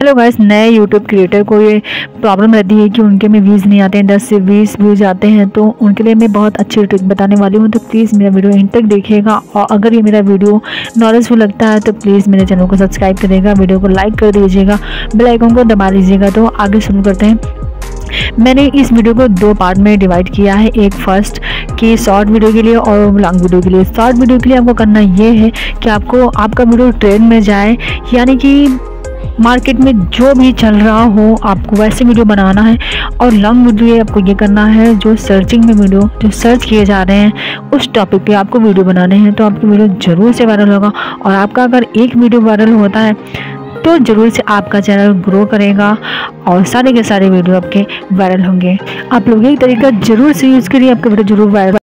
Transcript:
Hello guys, नए YouTube creator को ये प्रॉब्लम रहती है कि उनके में व्यूज़ नहीं आते हैं, 10 से 20 व्यूज़ आते हैं। तो उनके लिए मैं बहुत अच्छी ट्रिक बताने वाली हूँ, तो प्लीज़ मेरा वीडियो एंड तक देखिएगा। और अगर ये मेरा वीडियो नॉलेजफुल लगता है तो प्लीज़ मेरे चैनल को सब्सक्राइब करिएगा, वीडियो को लाइक कर दीजिएगा, बेल आइकन को दबा लीजिएगा। तो आगे शुरू करते हैं। मैंने इस वीडियो को 2 पार्ट में डिवाइड किया है, एक फर्स्ट कि शॉर्ट वीडियो के लिए और लॉन्ग वीडियो के लिए। शॉर्ट वीडियो के लिए आपको करना ये है कि आपको आपका वीडियो ट्रेंड में जाए, यानी कि मार्केट में जो भी चल रहा हो आपको वैसे वीडियो बनाना है। और लॉन्ग वीडियो आपको ये करना है जो सर्चिंग में वीडियो जो सर्च किए जा रहे हैं उस टॉपिक पे आपको वीडियो बनाने हैं। तो आपकी वीडियो ज़रूर से वायरल होगा, और आपका अगर एक वीडियो वायरल होता है तो ज़रूर से आपका चैनल ग्रो करेगा और सारे के सारे वीडियो आपके वायरल होंगे। आप लोग एक तरीका ज़रूर से यूज़ करिए, आपका वीडियो ज़रूर वायरल